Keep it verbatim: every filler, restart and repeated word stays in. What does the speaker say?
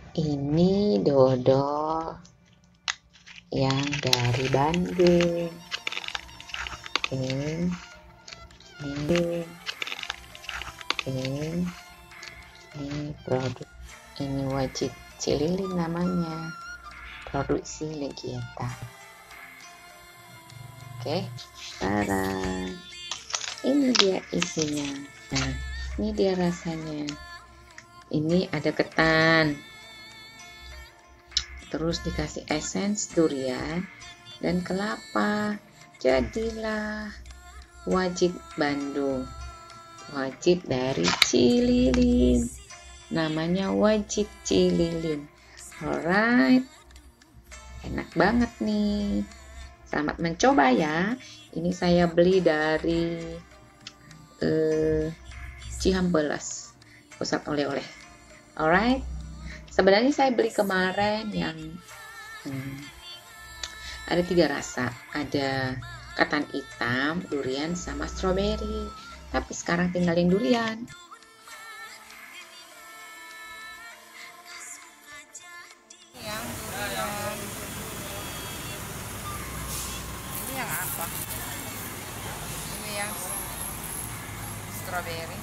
Ini dodol yang dari Bandung. Oke, ini, oke, ini produk, ini wajib cililin namanya, produksi Legieta. Oke, tada, ini dia isinya. Nah, ini dia rasanya. Ini ada ketan, terus dikasih essence durian dan kelapa. Jadilah wajib Bandung, wajib dari Cililin, namanya wajib Cililin. Alright, enak banget nih, selamat mencoba ya. Ini saya beli dari uh, Cihampelas, pusat oleh-oleh. Alright, sebenarnya saya beli kemarin yang hmm, ada tiga rasa, ada ketan hitam, durian, sama stroberi. Tapi sekarang tinggal yang durian. Yang durian. Ini yang apa? Ini yang stroberi.